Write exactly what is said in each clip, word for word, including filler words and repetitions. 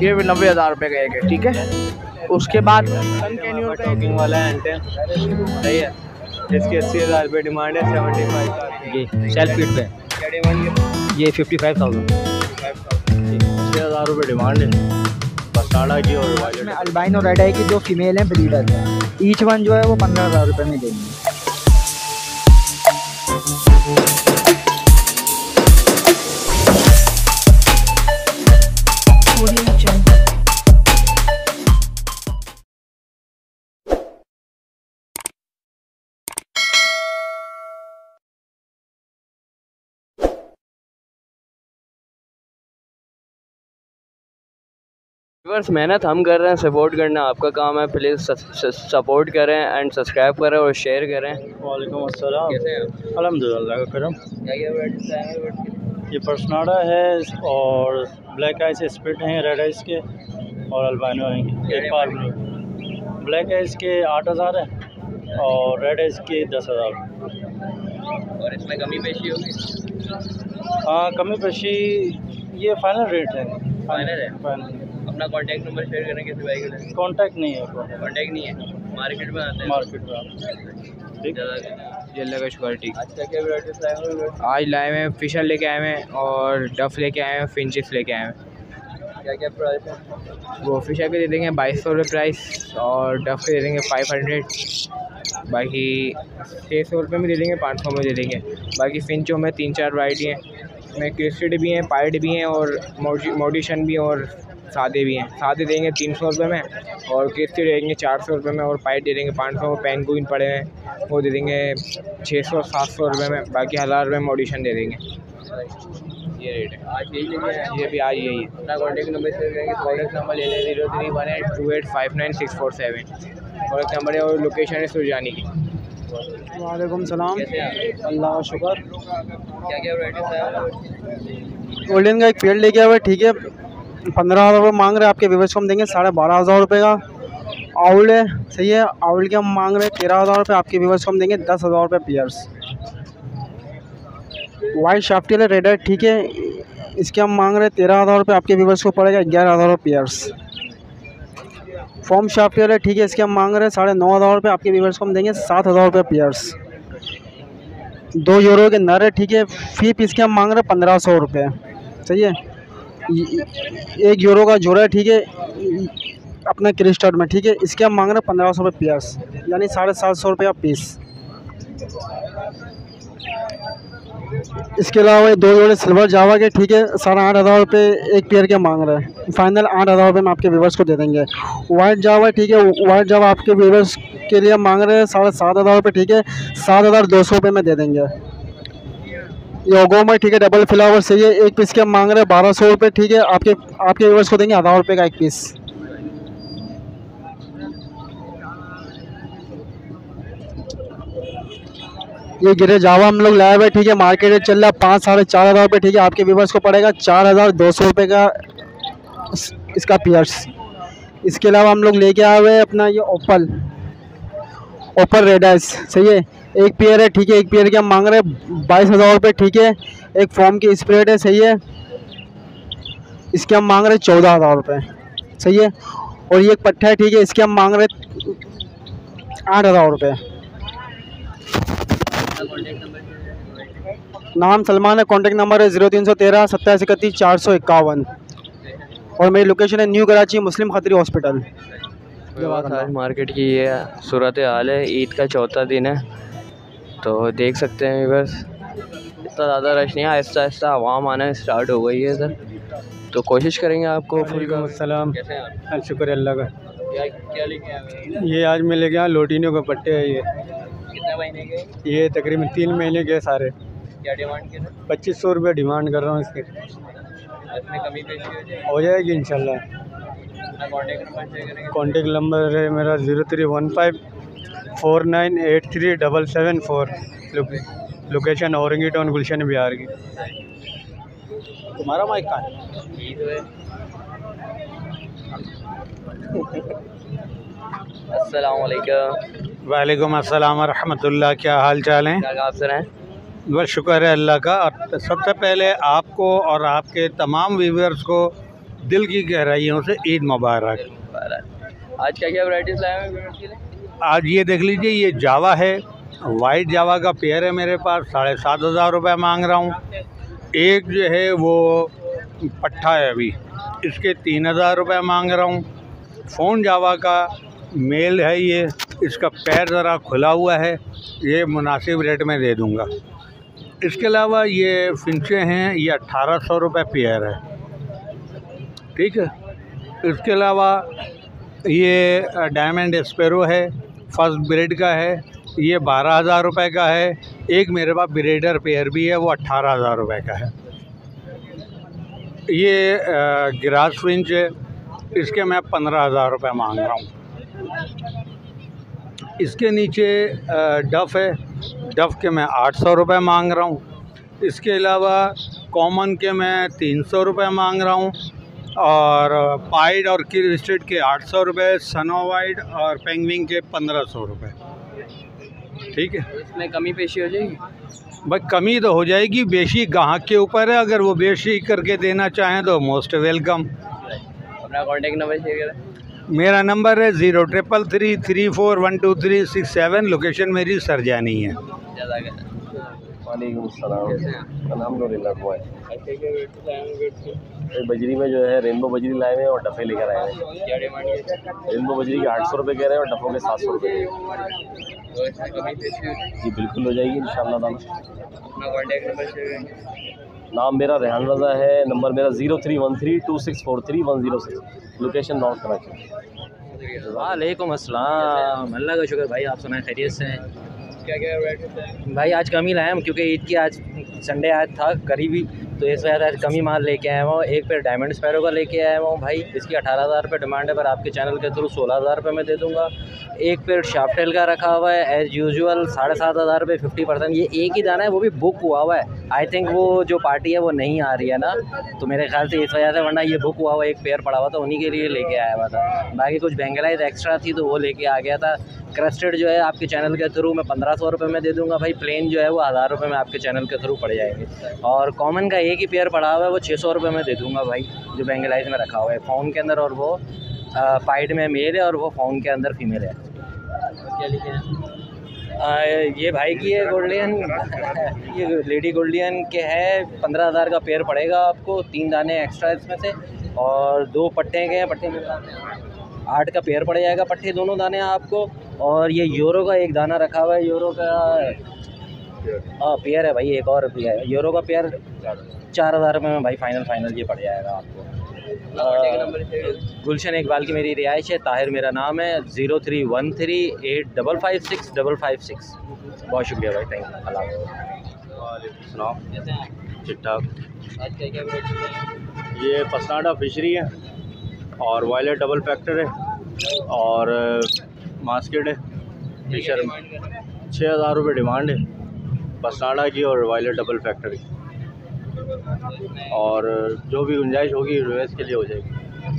ये भी नब्बे हज़ार रुपये का एक है, ठीक है। उसके बाद टॉकिंग वाला है एंटेन, सही है, इसकी अस्सी हज़ार रुपये डिमांड है, सेवेंटी फाइव का ये सेल्फ फिट पे क्या डिमांड है, ये फिफ्टी फाइव थाउजेंड छः हज़ार रुपये डिमांड है बसाड़ा की। और इसमें अल्बाइनो रेड आई की जो फीमेल हैं ब्रीडर है, ईच वन जो है वो पंद्रह हज़ार रुपये में देंगे। व्यूअर्स, मेहनत हम कर रहे हैं, सपोर्ट करना आपका काम है। प्लीज़ सपोर्ट करें एंड सब्सक्राइब करें और शेयर करें। वालेकुम अस्सलाम, कैसे हैं? अल्हम्दुलिल्लाह का करम। क्या क्या वैराइटीज़ हैं? ये पर्सनाडा है और ब्लैक आइस स्प्लिट हैं, रेड आइस के और अल्बानो हैं। एक पार ब्लैक आइस के आठ हज़ार है और रेड आइस के दस हज़ार। और इसमें कमी पेशी होगी? हाँ, कमी पेशी ये फाइनल रेट है। फाइनल है। फाइनल। अपना कांटेक्ट नंबर शेयर करें किसी भाई के लिए? कांटेक्ट नहीं है, कांटेक्ट नहीं है, मार्केट में आते हैं। मार्केट में ठीक है। ये लगा शुक्र, ठीक। अच्छा, क्या वैराइटीज़ लाए हैं? आज लाए हैं फिशर लेके आए हैं और डफ लेके आए हैं, फिंचेस लेके आए हैं। क्या क्या प्राइस है? वो फिशर के दे देंगे बाईस सौ रुपये प्राइस और डफ के दे देंगे फाइव हंड्रेड। बाकी छः सौ रुपये में दे देंगे, पाँच सौ में दे देंगे। बाकी फिंचों में तीन चार वैरायटी हैं, इसमें क्रिस्टेड भी हैं, पाइड भी हैं और मॉडिशन भी और सादे भी हैं। सादे देंगे तीन सौ रुपये में और क्रिस्टेड देंगे चार सौ रुपये में और पाइड दे देंगे पाँच सौ। पेंगुइन पड़े हैं वो दे देंगे छः सौ सात सौ रुपये में। बाकी हज़ार रुपये मॉडिशन दे देंगे। ये रेट है आज यही लेंगे? ये भी आज यही है। अपना कॉन्टेक्ट नंबर शेयर करेंगे? कॉन्टेक्ट नंबर ले लें zero three one eight two eight five nine six four seven. Contact number है और लोकेशन है सुरजानी की। वालेकुम सलाम, कैसे हैं? अल्लाह का शुक्र। क्या क्या वैराइटीज़ है? गोल्डन का एक पेड़ लेके आया हुआ है, ठीक है, पंद्रह हज़ार रुपये मांग रहे हैं। आपके व्यूअर्स को हम देंगे साढ़े बारह हज़ार रुपये का। आउल है, सही है, आउल के हम मांग रहे हैं तेरह हज़ार रुपये। आपके व्यूअर्स को हम देंगे दस हज़ार रुपये पेयर्स। वाइट शाफ्टी है, रेड है, ठीक है, इसके हम मांग रहे हैं तेरह हज़ार रुपये। आपके व्यूअर्स को पड़ेगा ग्यारह हज़ार रुपये पेयर्स। फॉर्म शाफ्टी है, ठीक है, इसके हम मांग रहे हैं साढ़े नौ हज़ार रुपये। आपके व्यूअर्स को हम देंगे सात हज़ार रुपये पेयर्स। दो यूरो के नर है, ठीक है, फी पीस के हम मांग रहे हैं पंद्रह सौ रुपये, सही है। एक यूरो का जोड़ा है, ठीक है, अपने क्रिस्टल में, ठीक है, इसके हम मांग रहे हैं पंद्रह सौ रुपये पीस, यानी साढ़े सात सौ रुपये पीस। इसके अलावा ये दो जोड़े सिल्वर जावा के, ठीक है, साढ़े आठ हज़ार रुपये एक पेयर के मांग रहे हैं। फाइनल आठ हज़ार रुपये में आपके व्यूवर्स को दे देंगे। वाइट जावा, ठीक है, वाइट जावा आपके व्यूवर्स के लिए मांग रहे हैं साढ़े सात हज़ार रुपये, ठीक है, सात हज़ार दो सौ रुपये में दे देंगे। ये ओगो में, ठीक है, डबल फ्लावर सही है, एक पीस के हम मांग रहे हैं बारह सौ रुपये, ठीक है, आपके आपके व्यूवर्स को देंगे हज़ार रुपये का एक पीस। ये गिरे जावा हम लोग लाए हुए, ठीक है, मार्केट में चल रहा है पाँच साढ़े चार हज़ार रुपये, ठीक है, आपके व्यूवर्स को पड़ेगा चार हज़ार दो सौ रुपये का इसका पियर्स। इसके अलावा हम लोग लेके आए हुए हैं अपना ये ओपल ओपल रेड आइस, सही है, एक पेयर है, ठीक है, एक पेयर के हम मांग रहे हैं बाईस हज़ार रुपये, ठीक है, एक फॉर्म की स्प्रेड है, सही है, इसके हम मांग रहे हैं चौदह हज़ार रुपये, सही है। और ये एक पट्टा है, ठीक है, इसके हम मांग रहे हैं आठ हज़ार रुपये। नाम सलमान है, कॉन्टेक्ट नंबर है ज़ीरो तीन सौ तेरह सत्ताईस इकतीस चार सौ इक्यावन और मेरी लोकेशन है न्यू कराची मुस्लिम खतरी हॉस्पिटल। आज मार्केट की ये सूरत हाल है, ईद का चौथा दिन है, तो देख सकते हैं बस इतना ज़्यादा रश नहीं है, आहिस्ता आहिस्ता आवाम आना स्टार्ट हो गई है सर, तो कोशिश करेंगे आपको फुल का। अस्सलाम, कैसे हैं? शुक्र अल्लाह का। क्या क्या लेके आए? ये आज मैं ले गया लोटिनो के पट्टे है, ये कितने महीने के? ये तकरीबन तीन महीने के सारे। क्या डिमांड की? पच्चीस सौ रुपये डिमांड कर रहा हूँ इसके। इसमें कमी पेशी हो जाएगी? हो जाएगी इंशाल्लाह। कॉन्टेक्ट नंबर शेयर करेंगे? कॉन्टेक्ट नंबर है मेरा zero three one five four nine eight three double seven four. Location Orangi town Gulshan Bihar की। तुम्हारा माइक कहाँ है? अस्सलाम वालेकुम। वालेकुम अस्सलाम व रहमतुल्लाह। क्या हाल चाल है? क्या आप सर हैं? बस शुक्र है अल्लाह का। और सबसे पहले आपको और आपके तमाम व्यूअर्स को दिल की गहराइयों से ईद मुबारक। आज क्या क्या वैरायटीज लाए हैं? आज ये देख लीजिए, ये जावा है, वाइट जावा का पेयर है मेरे पास, साढ़े सात हज़ार रुपये मांग रहा हूँ। एक जो है वो पट्ठा है, अभी इसके तीन हज़ार रुपये मांग रहा हूँ। फ़ोन जावा का मेल है ये, इसका पैर ज़रा खुला हुआ है, ये मुनासिब रेट में दे दूँगा। इसके अलावा ये फिंचे हैं, ये अट्ठारह सौ रुपये पेयर है, ठीक है। इसके अलावा ये डायमंड स्पैरो है, फर्स्ट ब्रेड का है, ये बारह हज़ार रुपये का है। एक मेरे पास ब्रेडर पेयर भी है, वो अट्ठारह हज़ार रुपये का है। ये ग्रास फिंच है, इसके मैं पंद्रह हज़ार रुपये मांग रहा हूँ। इसके नीचे डफ़ है, डफ़ के मैं आठ सौ रुपये मांग रहा हूँ। इसके अलावा कॉमन के मैं तीन सौ रुपये मांग रहा हूँ, और पाइड और किर स्टेट के आठ सौ रुपये, सनो वाइट और पेंगविन के पंद्रह सौ रुपये, ठीक है। इसमें कमी पेशी हो जाएगी? भाई कमी तो हो जाएगी, बेशी ग्राहक के ऊपर है, अगर वो बेशी करके देना चाहें तो मोस्ट वेलकम। अपना कॉन्टेक्ट नंबर शेयर करें। मेरा नंबर है zero triple three three four one two three six seven. Location मेरी सरजानी है। वालेकुम अस्सलाम, अल्हम्दुलिल्लाह। दुआ बजरी में जो है रेनबो बजरी लाए हैं और डफ़े लेकर आए हैं। क्या डिमांड है? रेनबो बजरी के आठ सौ रुपये कह रहे हैं और डफ़ों के सात सौ रुपये। जी बिल्कुल हो जाएगी इंशाअल्लाह ताला। अपना कॉन्टेक्ट नंबर शेयर करें। नाम मेरा रेहान रज़ा है, नंबर मेरा zero three one three two six four three one zero six. Location north Karachi. वालेकुम अस्सलाम, अल्लाह का शुक्र भाई, आप सुनाए खैरियत से हैं? क्या क्या वैरायटी भाई आज कम ही लाए हम, क्योंकि ईद की आज संडे आज था करीबी, तो इस वजह से आज कम ही माल लेके आया हूँ। एक पेड़ डायमंड स्पैरो का लेके आया हूँ भाई, इसकी अठारह हज़ार रुपये डिमांड है, पर आपके चैनल के थ्रू सोलह हज़ार रुपये में दे दूँगा। एक पेड़ शाफ्टेल का रखा हुआ है एज़ यूजुअल, साढ़े सात हज़ार रुपये फिफ्टी परसेंट। ये एक ही दाना है, वो भी बुक हुआ हुआ है। आई थिंक वो जो पार्टी है वो नहीं आ रही है ना, तो मेरे ख्याल से इस वजह से, वरना ये बुक हुआ हुआ एक पेयर पड़ा हुआ था, उन्हीं के लिए लेके आया हुआ था। बाकी कुछ बेंगलाइज एक्स्ट्रा थी तो वो लेके आ गया था। क्रस्टेड जो है आपके चैनल के थ्रू मैं पंद्रह सौ रुपये में दे दूँगा भाई। प्लेन जो है वो हज़ार रुपये में आपके चैनल के थ्रू पड़ जाएंगे। और कॉमन का एक ही पेयर पड़ा हुआ है, वो छः सौ रुपये में दे दूँगा भाई, जो बेंगलाइज में रखा हुआ है फ़ोन के अंदर, और वो पाइड में मेल है और वो फ़ोन के अंदर फीमेल है। क्या लिखे हैं? ये भाई की है गोल्डियन, ये लेडी गोल्डियन के है, पंद्रह हज़ार का पेयर पड़ेगा आपको, तीन दाने एक्स्ट्रा इसमें से, और दो पट्टे के हैं, पट्टे में आठ का पेयर पड़ जाएगा, पट्टे दोनों दाने आपको। और ये यूरो का एक दाना रखा हुआ है, यूरो का हाँ पेयर है भाई, एक और पेयर है यूरो का पेयर, चार हज़ार रुपये में भाई फाइनल फाइनल ये पड़ जाएगा आपको। गुलशन इकबाल की मेरी रिहाइश है, ताहिर मेरा नाम है, zero three one three eight double five six double five six. बहुत शुक्रिया भाई, थैंक यू। अल्लाह ठीक ठाक। आज क्या क्या वैरायटी है? ये पसनाडा फिशरी है और वायलेट डबल फैक्टर है और मास्केट है फिशर में। छः हज़ार रुपये डिमांड है पसनाडा की और वायलेट डबल फैक्टर की, और जो भी गुंजाइश होगी रिवर्स के लिए हो जाएगी।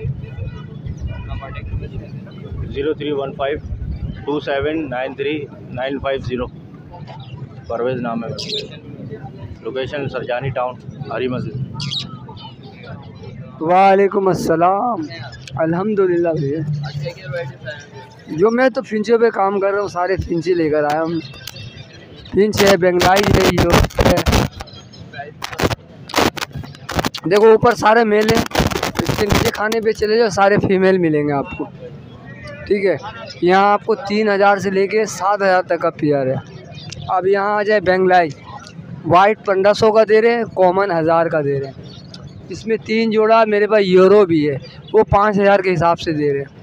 Zero three one five two seven nine three nine five zero. Parvez नाम है। लोकेशन सरजानी टाउन, हरी मस्जिद। वालेकुम अस्सलाम, अल्हम्दुलिल्लाह भैया। आज क्या क्या वैरायटी है? जो मैं तो फिंचों पे काम कर रहा हूँ, सारे फिंचे लेकर आया हूँ। फिंच है, बेंगलाइज है, यो है, देखो ऊपर सारे मेल हैं, इसके नीचे खाने पे चले जाओ सारे फीमेल मिलेंगे आपको, ठीक है। यहाँ आपको तीन हज़ार से लेके सात हज़ार तक का पेयर है। अब यहाँ आ जाए बेंगलाइज, वाइट पंद्रह सौ का दे रहे हैं, कॉमन हज़ार का दे रहे हैं। इसमें तीन जोड़ा मेरे पास यूरो भी है, वो पाँच हज़ार के हिसाब से दे रहे हैं।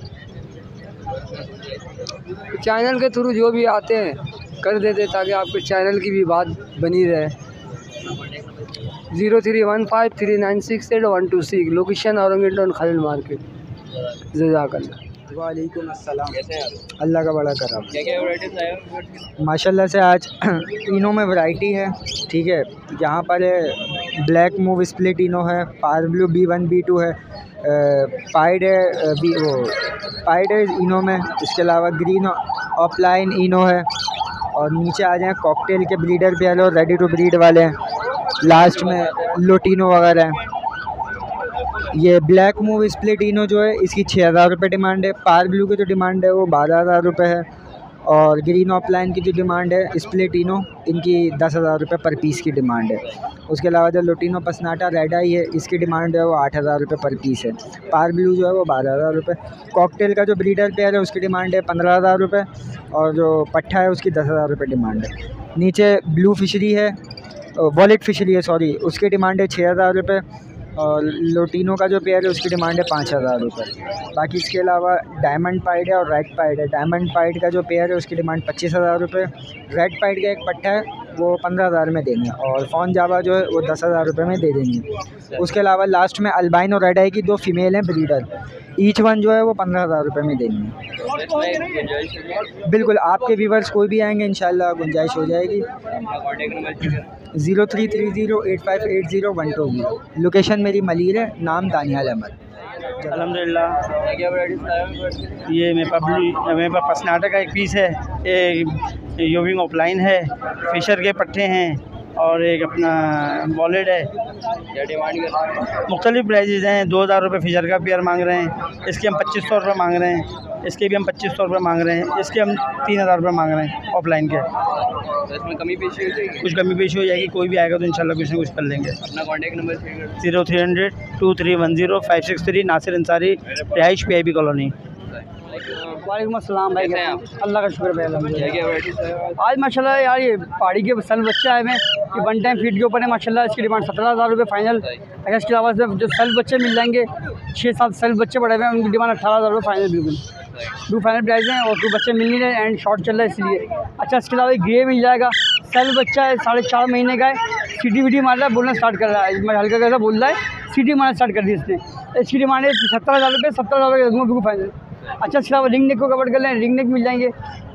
चैनल के थ्रू जो भी आते हैं कर देते, ताकि आपके चैनल की भी बात बनी रहे। Zero three one five three nine six eight one two six. Location औरंगेटन खालिद मार्केट। जज़ाकल्लाह। वालेकुम अस्सलाम। कैसे हैं आप? अल्लाह का बड़ा करम। क्या क्या वैरायटीज लाए हो? माशाल्लाह से आज इनो में वैरायटी है, ठीक है। यहाँ पर ब्लैक मूव स्प्लिट इनो है, पार blue B one B two है, पाइड है, बी वो पाइड है इनो में। इसके अलावा ग्रीन ऑफलाइन इनो है, और नीचे आ जाएँ कॉकटेल के ब्रीडर पेयर और रेडी टू ब्रीड वाले हैं। लास्ट में लोटिनो वगैरह हैं। ये ब्लैक मूव स्प्लिटिनो जो है इसकी छः हज़ार रुपये डिमांड है। पार ब्लू की जो डिमांड है वो बारह हज़ार रुपये है। और ग्रीन ऑफलाइन की जो डिमांड है स्प्लिटिनो, इनकी दस हज़ार रुपये पर पीस की डिमांड है। उसके अलावा जो लुटिनो पसनाटा रेड आई है इसकी डिमांड है वो आठ हज़ार रुपये पर पीस है। पार ब्लू जो है वो बारह हज़ार रुपये। कॉकटेल का जो ब्रीडर पेयर है उसकी डिमांड है पंद्रह हज़ार रुपये और जो पट्ठा है उसकी दस हज़ार रुपये डिमांड है। नीचे ब्लू फिशरी है, वॉलेट फिशरी है सॉरी, उसकी डिमांड है छः हज़ार रुपये और लोटिनो का जो पेयर है उसकी डिमांड है पाँच हज़ार रुपये। बाकी इसके अलावा डायमंड पाइड है और रेड पाइड है। डायमंड पाइड का जो पेयर है उसकी डिमांड पच्चीस हज़ार रुपये। रेड पाइड का एक पट्टा है वो पंद्रह हज़ार में देंगे और फॉन जावा जो है वो दस हज़ार रुपये में दे देंगे। उसके अलावा लास्ट में अल्बाइन और रेड आई की दो फीमेल हैं ब्रीडर, ईच वन जो है वो पंद्रह हज़ार रुपये में देंगे। बिल्कुल, आपके व्यूवर्स कोई भी आएंगे इंशाल्लाह गुंजाइश हो जाएगी। Zero three three zero eight five eight zero one two zero. Location मेरी मलीर है, नाम दानियाल अहमद। अल्हम्दुलिल्लाह ये मेरे पास मेरे पास पसनाटा का एक पीस है, एक यूविंग ऑफलाइन है, फिशर के पट्टे हैं और एक अपना वॉलेट है। क्या डिमांड कर रहे हैं? मुख्तलिफ प्राइजेज़ हैं। दो हज़ार रुपये फिशर का पेयर मांग रहे हैं, इसके हम पच्चीस सौ रुपये मांग रहे हैं, इसके भी हम पच्चीस सौ रुपये मांग रहे हैं, इसके हम तीन हज़ार रुपये मांग रहे हैं ऑफलाइन के। तो इसमें कमी पेशी हो जाएगी? कुछ कमी पेशी हो जाएगी, कोई भी आएगा तो इंशाल्लाह कुछ ना कुछ कर लेंगे। अपना कॉन्टैक्ट नंबर शेयर कर। Zero three hundred two three one zero five six three Nasir Ansari, रिहाइश पी आई बी कॉलोनी। वालेकुम अस्सलाम भाई, कैसे हैं आप? अल्लाह का शुक्र है अल्हम्दुलिल्लाह। क्या वैराइटीज़ है आज माशाल्लाह यार ये पहाड़ी के सल बच्चे आए हुए हैं, ये वन टाइम फीड के ऊपर है माशाल्लाह। इसकी डिमांड सत्रह हज़ार रुपये फाइनल। अगर इसके अलावा से जो सल बच्चे मिल जाएंगे, छः सात सल बच्चे पड़े हुए हैं, उनकी डिमांड अठारह हज़ार रुपये फाइनल। बिल्कुल दो फाइनल प्राइस हैं और दो बच्चे मिल नहीं रहे एंड शॉर्ट चल रहा है इसलिए। अच्छा, इसके अलावा ग्रे मिल जाएगा, सल बच्चा है, साढ़े चार महीने का है, सीटी वीटी मार रहा है, बोलना स्टार्ट कर रहा है, मैं हल्का कैसा बोल रहा है, सीटी मारना स्टार्ट कर दी इसने। इसकी डिमांड है सत्तर हज़ार रुपये, सत्तर हज़ार रुपये बिल्कुल फाइनल। अच्छा, इसके अलावा रिंग नेक को कवर कर लें, रिंग नेक मिल जाएंगे।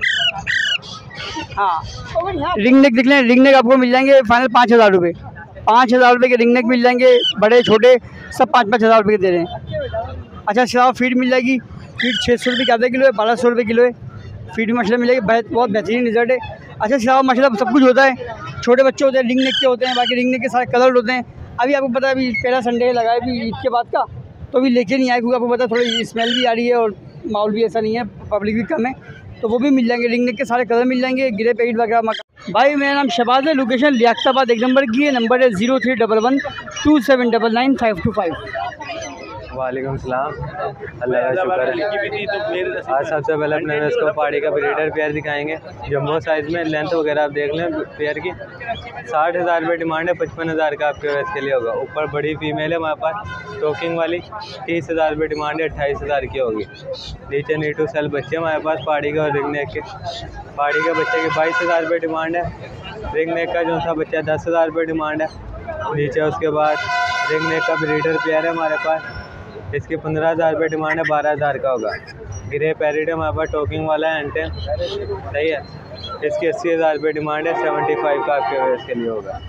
हाँ, रिंग नेक देख लें, रिंग नेक आपको मिल जाएंगे फाइनल पाँच हज़ार रुपये। पाँच हज़ार रुपये के रिंग नेक मिल जाएंगे, बड़े छोटे सब पाँच पाँच हज़ार रुपये के दे रहे हैं। अच्छा, इसके अलावा फीड मिल जाएगी, फीड छः सौ रुपये की आधा किलो है, बारह सौ रुपये किलो है। फीड मछली मिलेगी, बहुत बेहतरीन रिजल्ट है। अच्छा, इसके अलावा मछला सब कुछ होता है, छोटे बच्चे होते हैं, रिंग नेक के होते हैं, बाकी रिंग नेक के सारे कलर होते हैं। अभी आपको पता है अभी पहला संडे लगा है अभी ईद के बाद का, तो अभी लेके नहीं आए क्योंकि आपको पता है थोड़ी स्मेल भी आ रही है और माहौल भी ऐसा नहीं है, पब्लिक भी कम है, तो वो भी मिल जाएंगे। रिंग नेक के सारे कलर मिल जाएंगे, गिरे पैकेट वगैरह। भाई मेरा नाम शहबाज है, लोकेशन लियाकताबाद एक नंबर की है, नंबर है zero three double one two seven double nine five two five. वालेकुम सलाम, अल्लाह का शुक्र है। आज सबसे पहले अपने इसको पहाड़ी का ब्रीडर पेयर दिखाएंगे, जम्बो साइज़ में, लेंथ वगैरह आप देख लें पेयर की। साठ हज़ार रुपये डिमांड है, पचपन हज़ार का आपके वैस के लिए होगा। ऊपर बड़ी फीमेल है हमारे पास टोकिंग वाली, तीस हज़ार रुपये डिमांड है, अट्ठाईस हज़ार की होगी। नीचे नीटू सेल बच्चे हमारे पास पहाड़ी का और रिंग नेक के। पहाड़ी के बच्चे की बाईस हज़ार रुपये डिमांड है, रिंग नेक का जो सा बच्चा दस हज़ार रुपये डिमांड है। नीचे उसके बाद रिंग नेक का ब्रीडर पेयर है हमारे पास, इसकी पंद्रह हज़ार रुपये डिमांड है, बारह हज़ार का होगा। ग्रे पैरिट है हमारे पास, टोकिंग वाला है, एंटेन सही है, इसकी अस्सी हज़ार रुपये डिमांड है, सेवेंटी फाइव का आपके वेस के लिए होगा।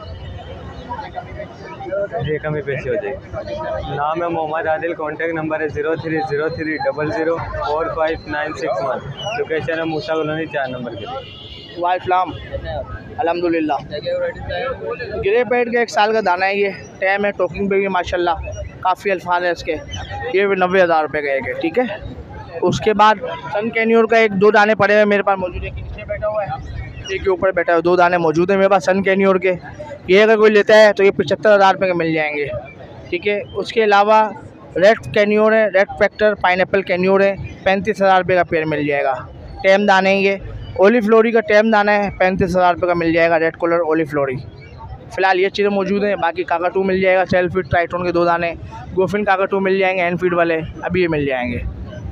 ये कमी पेशी हो जाएगी। नाम है मोहम्मद आदिल, कॉन्टैक्ट नंबर है zero three zero three double zero four five nine six one. Location है मूसा कॉलोनी चार नंबर के लिए। वालेकुम अल्हम्दुलिल्लाह। ग्रे पैड का एक साल का दाना है, ये टैम है, टोकिंग पे भी माशाल्लाह काफ़ी अल्फाज है इसके। ये नब्बे हज़ार रुपये का एक है, ठीक है। उसके बाद सन कैन्योर का एक दो दाने पड़े हुए मेरे पास मौजूद है, नीचे बैठा हुआ है, एक के ऊपर बैठा हुआ, दो दाने मौजूद है मेरे पास सन कैन्योर के। ये अगर कोई लेता है तो ये पचहत्तर हज़ार रुपये के मिल जाएंगे, ठीक है। उसके अलावा रेड कैन्योर है, रेड फैक्टर पाइनएप्पल कैन्योर है, पैंतीस हज़ार रुपये का पेयर मिल जाएगा। टैम दाने ये ओली फ्लोरी का टैम दाना है, पैंतीस हज़ार रुपये का मिल जाएगा, रेड कलर ओली फ्लोरी। फ़िलहाल ये चीज़ें मौजूद हैं। बाकी काकाटू मिल जाएगा, सेल्फ फीड ट्राइटोन के दो दाने, गोफिन काकाटू मिल जाएंगे, हैंड फीड वाले अभी ये मिल जाएंगे।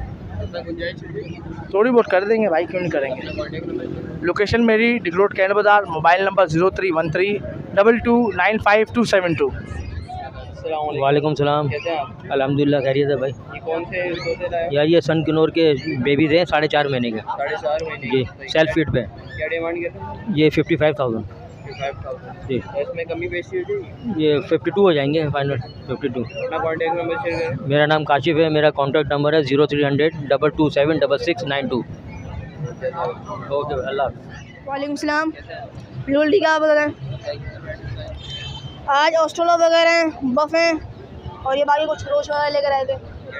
थोड़ी बहुत कर देंगे भाई, क्यों नहीं करेंगे। लोकेशन मेरी डिगलोड कैंट बाज़ार, mobile number zero three one three double two nine five two seven two. वालेकुम सलाम, अल्हम्दुलिल्लाह खैरियत है भाई। ये कौन से यार ये सन किनोर के बेबीज़ हैं, साढ़े चार महीने के। साढ़े चार महीने जी, सेल्फ फीड पे। क्या डिमांड करते हैं? ये फिफ्टी फाइव थाउजेंड जी। इसमें कमी पेशी हो जाएगी? ये फिफ्टी टू हो जाएंगे फाइनल, फिफ्टी टू। अपना कॉन्टैक्ट नंबर शेयर करें। मेरा नाम काशिफ है, मेरा कॉन्टैक्ट नंबर है zero three hundred double two seven double six nine two. Okay, अल्लाह। वालेकुम सलाम, बिल्कुल ठीक है। आप बताएं, आज ऑस्ट्रेलिया वगैरह हैं, बफ हैं, और ये बाकी कुछ खरोश वाले लेकर आए थे।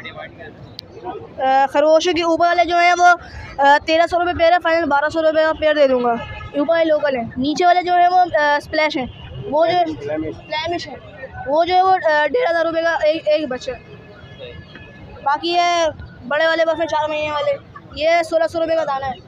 खरगोशों के ऊपर वाले जो हैं वो तेरह सौ रुपये पेयर है, फाइनल बारह सौ रुपये का पेयर दे दूँगा। ऊपर वाले लोकल हैं, नीचे वाले जो है वो स्प्लैश हैं, वो जो फ्लैमिश है वो जो है वो डेढ़ हज़ार रुपये का एक एक बच्चा। बाकी ये बड़े वाले बफ हैं चार महीने वाले, ये सोलह सौ रुपये का दाना है।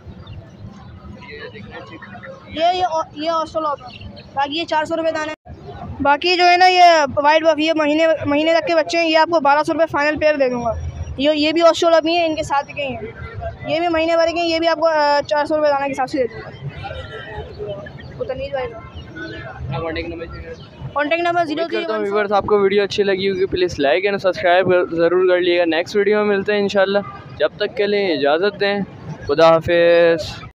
ये ये ये ऑस्ट्रेलॉप है, बाकी ये चार सौ रुपये दाना है। बाकी जो है ना ये वाइट बफ, ये महीने महीने तक के बच्चे हैं, ये आपको बारह सौ रुपये फाइनल पेयर दे दूँगा। ये ये भी ऑस्ट्रेलॉप ही है, इनके साथ के ही हैं, ये भी महीने भर के हैं, ये भी आपको चार सौ रुपये दाना के हिसाब से दे दूँगा। Contact number zero three one. Viewers आपको वीडियो अच्छी लगी होगी प्लीज़ लाइक एंड सब्सक्राइब ज़रूर कर लीजिएगा। नेक्स्ट वीडियो में मिलते हैं इंशाल्लाह, जब तक के लिए इजाज़त दें, खुदा हाफिज़।